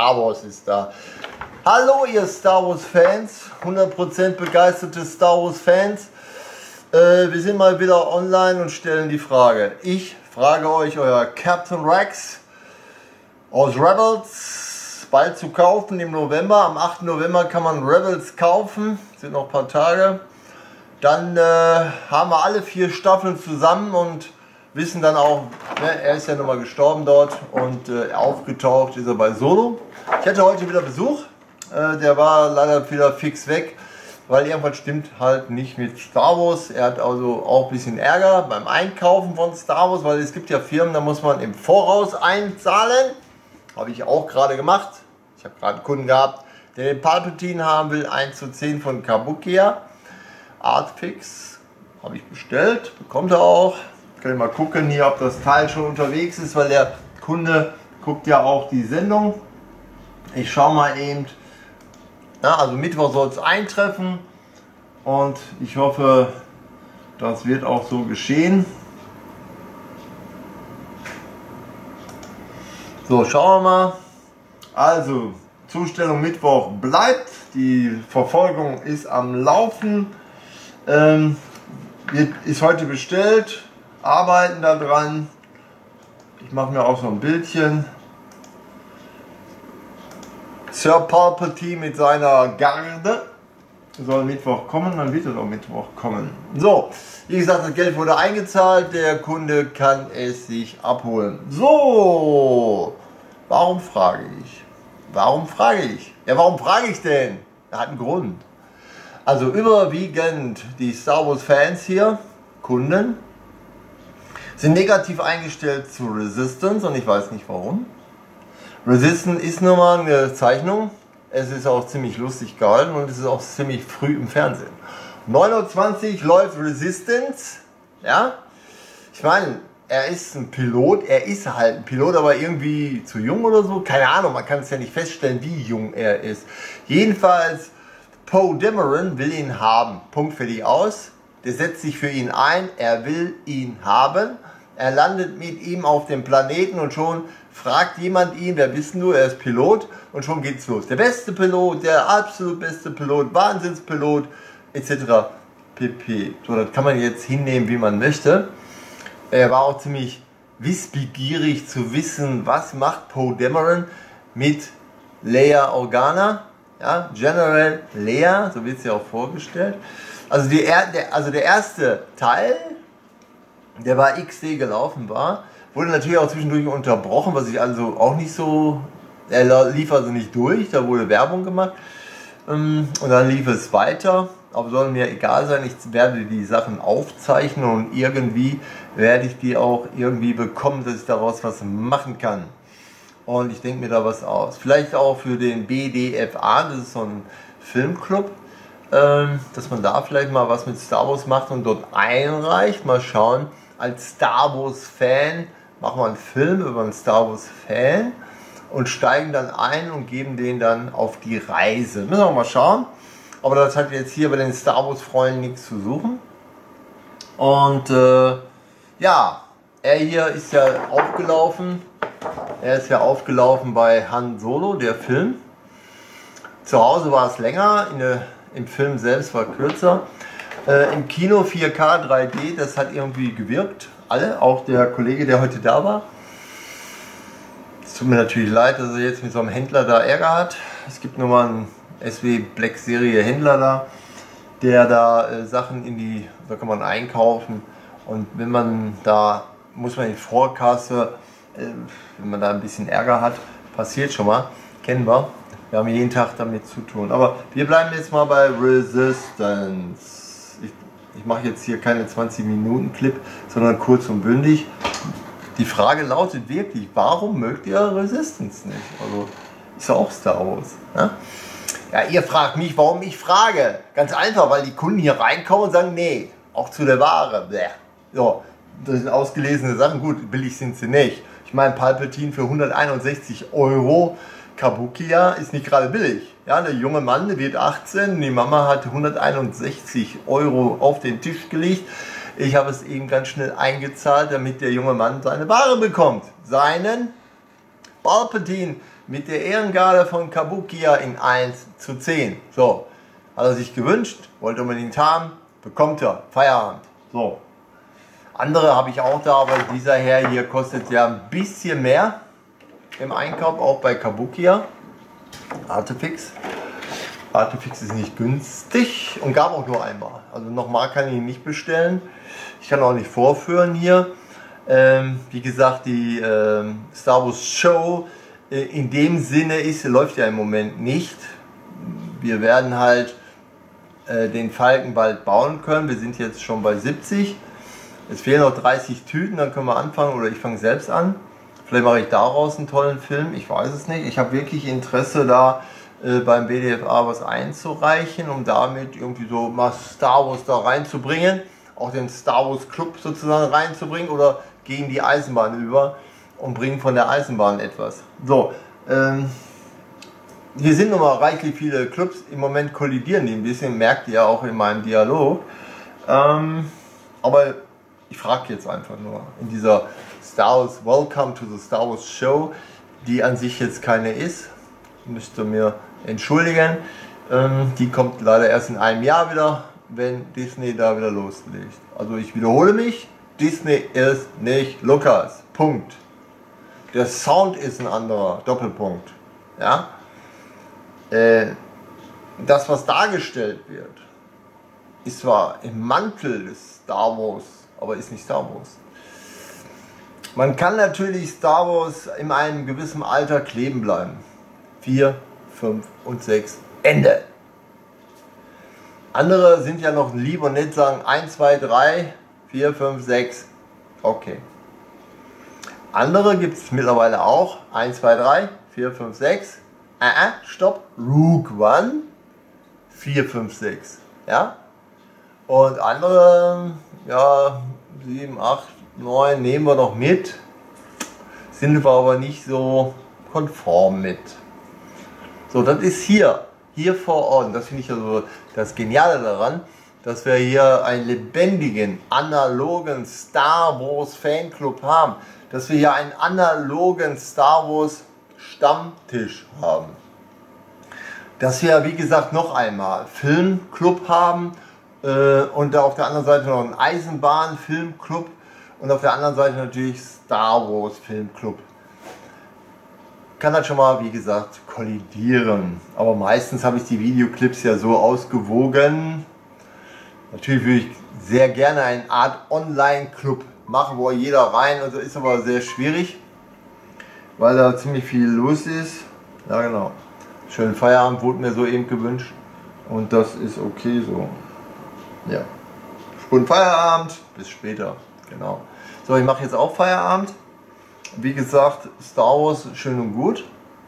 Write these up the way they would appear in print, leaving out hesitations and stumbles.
Star Wars ist da. Hallo ihr Star Wars Fans, 100% begeisterte Star Wars Fans. Wir sind mal wieder online und stellen die Frage. Ich frage euch, euer Captain Rex aus Rebels, bald zu kaufen im November. Am 8. November kann man Rebels kaufen, sind noch ein paar Tage. Dann haben wir alle 4 Staffeln zusammen und wissen dann auch, ne, er ist ja nun mal gestorben dort und aufgetaucht ist er bei Solo. Ich hatte heute wieder Besuch, der war leider wieder fix weg, weil irgendwas stimmt halt nicht mit Star Wars. Er hat also auch ein bisschen Ärger beim Einkaufen von Star Wars, weil es gibt ja Firmen, da muss man im Voraus einzahlen. Habe ich auch gerade gemacht. Ich habe gerade einen Kunden gehabt, der den Palpatine haben will, 1:10 von Kabukiya. Artfix habe ich bestellt, bekommt er auch. Können wir mal gucken hier, ob das Teil schon unterwegs ist, weil der Kunde guckt ja auch die Sendung. Ich schaue mal eben. Ja, also Mittwoch soll es eintreffen und ich hoffe, das wird auch so geschehen. So, schauen wir mal. Also, Zustellung Mittwoch bleibt. Die Verfolgung ist am Laufen. Ist heute bestellt. Arbeiten daran. Ich mache mir auch so ein Bildchen. Sir Palpatine mit seiner Garde soll Mittwoch kommen, dann wird es auch Mittwoch kommen. So, wie gesagt, das Geld wurde eingezahlt, der Kunde kann es sich abholen. So, warum frage ich? Warum frage ich? Ja, warum frage ich denn? Er hat einen Grund. Also überwiegend die Star Wars Fans hier, Kunden, sind negativ eingestellt zu Resistance und ich weiß nicht warum. Resistance ist nun mal eine Zeichnung, es ist auch ziemlich lustig gehalten und es ist auch ziemlich früh im Fernsehen. 9:20 Uhr läuft Resistance, ja, ich meine, er ist ein Pilot, er ist halt ein Pilot, aber irgendwie zu jung oder so, keine Ahnung, man kann es ja nicht feststellen, wie jung er ist. Jedenfalls, Poe Dameron will ihn haben, Punkt, fertig, aus, der setzt sich für ihn ein, er will ihn haben, er landet mit ihm auf dem Planeten und schon fragt jemand ihn, wer wissen du, er ist Pilot und schon geht's los. Der beste Pilot, der absolut beste Pilot, Wahnsinnspilot, etc. pp. So, das kann man jetzt hinnehmen, wie man möchte. Er war auch ziemlich wissbegierig zu wissen, was macht Poe Dameron mit Leia Organa, ja, General Leia, so wird es ja auch vorgestellt. Also, der erste Teil, der bei XD gelaufen war, wurde natürlich auch zwischendurch unterbrochen, was ich also auch nicht so, er lief also nicht durch, da wurde Werbung gemacht und dann lief es weiter, aber soll mir egal sein, ich werde die Sachen aufzeichnen und irgendwie werde ich die auch irgendwie bekommen, dass ich daraus was machen kann. Und ich denke mir da was aus. Vielleicht auch für den BDFA, das ist so ein Filmclub, dass man da vielleicht mal was mit Star Wars macht und dort einreicht, mal schauen. Als Star Wars Fan machen wir einen Film über einen Star Wars Fan und steigen dann ein und geben den dann auf die Reise. Müssen wir mal schauen. Aber das hat jetzt hier bei den Star Wars Freunden nichts zu suchen. Und ja, er hier ist ja aufgelaufen. Er ist ja aufgelaufen bei Han Solo, der Film. Zu Hause war es länger, im Film selbst war kürzer. Im Kino 4K 3D, das hat irgendwie gewirkt. Alle, auch der Kollege, der heute da war. Es tut mir natürlich leid, dass er jetzt mit so einem Händler da Ärger hat. Es gibt nur mal einen SW Black Serie Händler da, der da Sachen da kann man einkaufen. Und wenn man da, muss man in Vorkasse, wenn man da ein bisschen Ärger hat, passiert schon mal, kennen wir. Wir haben jeden Tag damit zu tun. Aber wir bleiben jetzt mal bei Resistance. Ich mache jetzt hier keine 20 Minuten Clip, sondern kurz und bündig. Die Frage lautet wirklich, warum mögt ihr Resistance nicht? Also ist ja auch Star Wars. Ne? Ja, ihr fragt mich, warum ich frage. Ganz einfach, weil die Kunden hier reinkommen und sagen, nee, auch zu der Ware. Bleh. So, das sind ausgelesene Sachen. Gut, billig sind sie nicht. Ich meine, Palpatine für 161 €. Kabukiya ist nicht gerade billig. Ja, der junge Mann, der wird 18, die Mama hat 161 € auf den Tisch gelegt. Ich habe es eben ganz schnell eingezahlt, damit der junge Mann seine Ware bekommt. Seinen Palpatine mit der Ehrengarde von Kabukiya in 1:10. So, hat er sich gewünscht, wollte unbedingt haben, bekommt er, Feierabend. So, andere habe ich auch da, aber dieser Herr hier kostet ja ein bisschen mehr im Einkauf, auch bei Kabukiya. Artefix. Artefix ist nicht günstig und gab auch nur einmal. Also nochmal kann ich ihn nicht bestellen. Ich kann auch nicht vorführen hier. Wie gesagt, die Star Wars Show in dem Sinne läuft ja im Moment nicht. Wir werden halt den Falken bald bauen können. Wir sind jetzt schon bei 70. Es fehlen noch 30 Tüten, dann können wir anfangen, oder ich fange selbst an. Vielleicht mache ich daraus einen tollen Film, ich weiß es nicht. Ich habe wirklich Interesse da beim BDFA was einzureichen, um damit irgendwie so mal Star Wars da reinzubringen. Auch den Star Wars Club sozusagen reinzubringen oder gegen die Eisenbahn über und bringen von der Eisenbahn etwas. So, hier sind nochmal reichlich viele Clubs, im Moment kollidieren die ein bisschen, merkt ihr ja auch in meinem Dialog. Aber ich frage jetzt einfach nur, in dieser Star Wars Welcome to the Star Wars Show, die an sich jetzt keine ist, müsst ihr mir entschuldigen, die kommt leider erst in einem Jahr wieder, wenn Disney da wieder loslegt. Also ich wiederhole mich, Disney ist nicht Lucas, Punkt. Der Sound ist ein anderer, Doppelpunkt. Ja? Das, was dargestellt wird, ist zwar im Mantel des Star Wars, aber ist nicht Star Wars. Man kann natürlich Star Wars in einem gewissen Alter kleben bleiben. 4, 5 und 6, Ende. Andere sind ja noch lieb und nett, sagen 1, 2, 3, 4, 5, 6. Okay. Andere gibt es mittlerweile auch. 1, 2, 3, 4, 5, 6. Stopp. Rogue One. 4, 5, 6. Ja? Und andere, ja, 7, 8, 9 nehmen wir noch mit. Sind wir aber nicht so konform mit. So, das ist hier vor Ort. Und das finde ich also das Geniale daran, dass wir hier einen lebendigen, analogen Star Wars Fanclub haben. Dass wir hier einen analogen Star Wars Stammtisch haben. Dass wir, wie gesagt, noch einmal Filmclub haben und auf der anderen Seite noch einen Eisenbahn-Filmclub und auf der anderen Seite natürlich Star Wars Filmclub. Kann das schon mal, wie gesagt, kollidieren. Aber meistens habe ich die Videoclips ja so ausgewogen. Natürlich würde ich sehr gerne eine Art Online-Club machen, wo jeder rein, und so ist aber sehr schwierig, weil da ziemlich viel los ist. Ja, genau. Schönen Feierabend wurde mir soeben gewünscht und das ist okay so. Ja. Guten Feierabend, bis später. Genau. So, ich mache jetzt auch Feierabend. Wie gesagt, Star Wars schön und gut.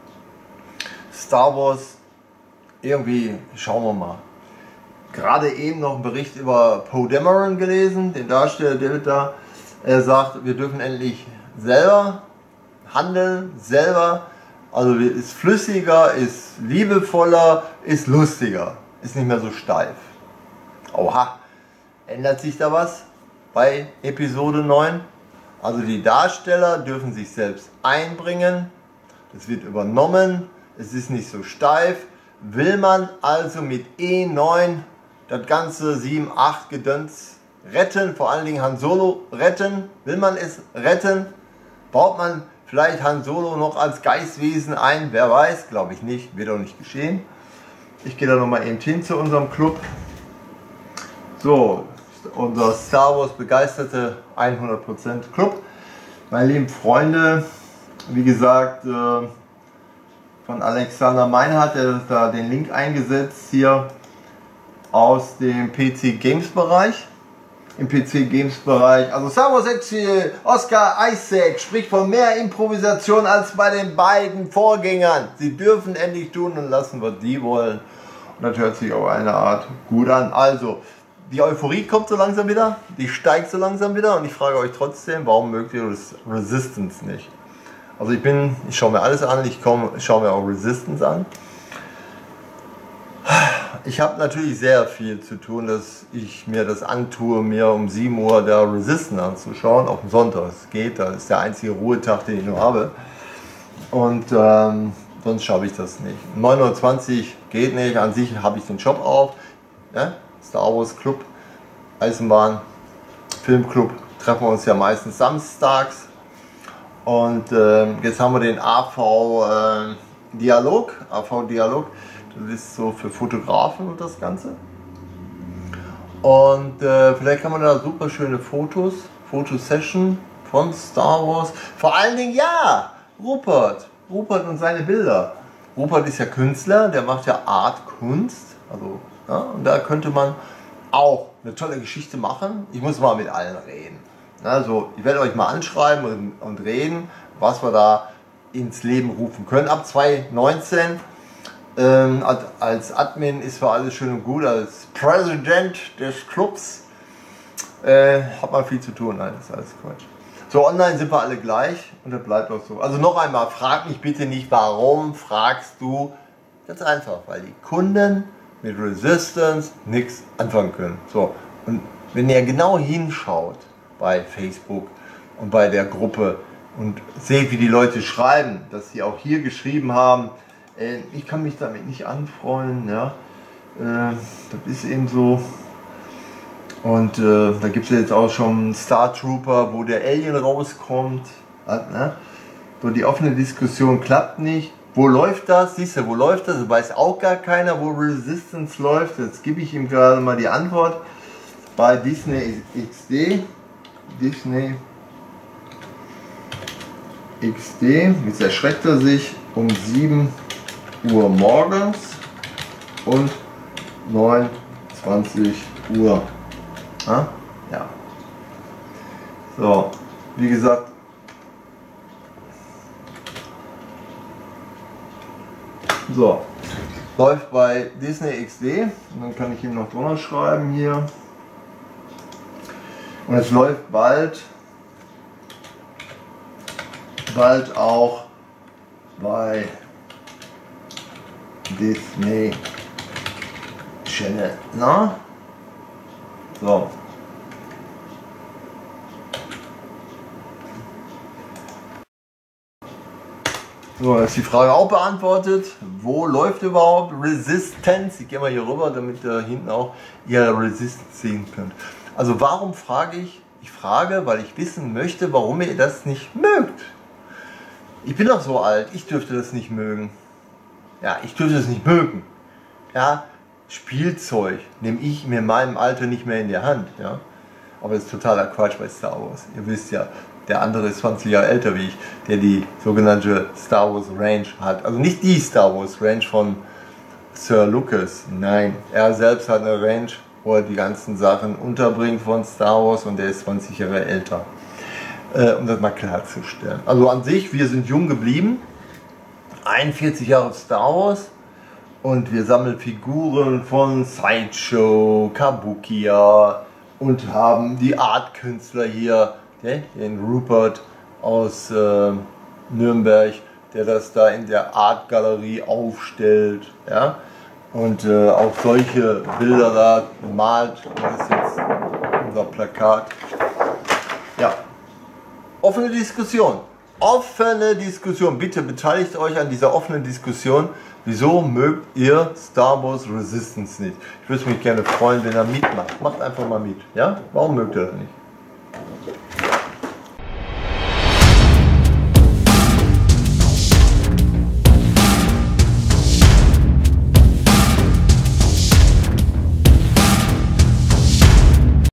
Star Wars irgendwie, schauen wir mal. Gerade eben noch einen Bericht über Poe Dameron gelesen, den Darsteller David da. Er sagt, wir dürfen endlich selber handeln, selber. Also ist flüssiger, ist liebevoller, ist lustiger, ist nicht mehr so steif. Oha, ändert sich da was bei Episode 9? Also die Darsteller dürfen sich selbst einbringen, es wird übernommen, es ist nicht so steif. Will man also mit E9 das ganze 7, 8 Gedöns retten, vor allen Dingen Han Solo retten? Will man es retten? Baut man vielleicht Han Solo noch als Geistwesen ein? Wer weiß, glaube ich nicht, wird auch nicht geschehen. Ich gehe da nochmal eben hin zu unserem Club. So, unser Star Wars begeisterte 100% Club. Meine lieben Freunde, wie gesagt, von Alexander Meinhardt, der hat da den Link eingesetzt hier aus dem PC Games Bereich. Im PC Games Bereich, also Star Wars Exil, Oscar Isaac spricht von mehr Improvisation als bei den beiden Vorgängern. Sie dürfen endlich tun und lassen, was sie wollen. Und das hört sich auf eine Art gut an. Also, die Euphorie kommt so langsam wieder, die steigt so langsam wieder und ich frage euch trotzdem, warum mögt ihr das Resistance nicht? Also ich schaue mir alles an, ich schaue mir auch Resistance an. Ich habe natürlich sehr viel zu tun, dass ich mir das antue, mir um 7 Uhr der Resistance anzuschauen, auf dem Sonntag. Es geht, das ist der einzige Ruhetag, den ich nur habe. Und sonst schaffe ich das nicht. 9:20 Uhr geht nicht, an sich habe ich den Job auf. Ja? Star Wars Club, Eisenbahn, Filmclub, treffen wir uns ja meistens samstags. Und jetzt haben wir den AV Dialog. AV Dialog, das ist so für Fotografen und das Ganze. Und vielleicht kann man da super schöne Fotosession von Star Wars. Vor allen Dingen, ja, Rupert und seine Bilder. Rupert ist ja Künstler, der macht ja Artkunst. Also, ja, und da könnte man auch eine tolle Geschichte machen. Ich muss mal mit allen reden. Also, ich werde euch mal anschreiben und reden, was wir da ins Leben rufen können. Ab 2019 als Admin ist für alles schön und gut. Als Präsident des Clubs hat man viel zu tun. Nein, das ist alles Quatsch. So, online sind wir alle gleich und das bleibt auch so. Also noch einmal, frag mich bitte nicht, warum fragst du? Ganz einfach, weil die Kunden mit Resistance nichts anfangen können. So, und wenn ihr genau hinschaut bei Facebook und bei der Gruppe und seht, wie die Leute schreiben, dass sie auch hier geschrieben haben, ich kann mich damit nicht anfreunden, ja, das ist eben so. Und da gibt es ja jetzt auch schon Star Trooper, wo der Alien rauskommt. Ne? So, die offene Diskussion klappt nicht. Wo läuft das? Siehst du, wo läuft das? Das weiß auch gar keiner, wo Resistance läuft. Jetzt gebe ich ihm gerade mal die Antwort. Bei Disney XD. Disney XD. Jetzt erschreckt er sich um 7 Uhr morgens und 29 Uhr. Ah? Ja. So, wie gesagt, so, läuft bei Disney XD und dann kann ich ihm noch drunter schreiben hier. Und es läuft bald auch bei Disney Channel. Na? So. So, ist die Frage auch beantwortet. Wo läuft überhaupt Resistance? Ich gehe mal hier rüber, damit ihr hinten auch ihr Resistance sehen könnt. Also warum frage ich? Ich frage, weil ich wissen möchte, warum ihr das nicht mögt. Ich bin doch so alt, ich dürfte das nicht mögen. Ja, ich dürfte das nicht mögen. Ja, Spielzeug nehme ich mir in meinem Alter nicht mehr in die Hand. Ja? Aber das ist totaler Quatsch bei Star Wars. Ihr wisst ja, der andere ist 20 Jahre älter wie ich, der die sogenannte Star Wars Range hat. Also nicht die Star Wars Range von Sir Lucas. Nein, er selbst hat eine Range, wo er die ganzen Sachen unterbringt von Star Wars und der ist 20 Jahre älter. Um das mal klarzustellen. Also an sich, wir sind jung geblieben. 41 Jahre Star Wars. Und wir sammeln Figuren von Sideshow, Kabukiya und haben die Artkünstler hier, den Rupert aus Nürnberg, der das da in der Artgalerie aufstellt. Ja? Und auch solche Bilder da malt. Das ist jetzt unser Plakat. Ja, offene Diskussion. Offene Diskussion. Bitte beteiligt euch an dieser offenen Diskussion. Wieso mögt ihr Star Wars Resistance nicht? Ich würde mich gerne freuen, wenn ihr mitmacht. Macht einfach mal mit. Ja? Warum mögt ihr das nicht?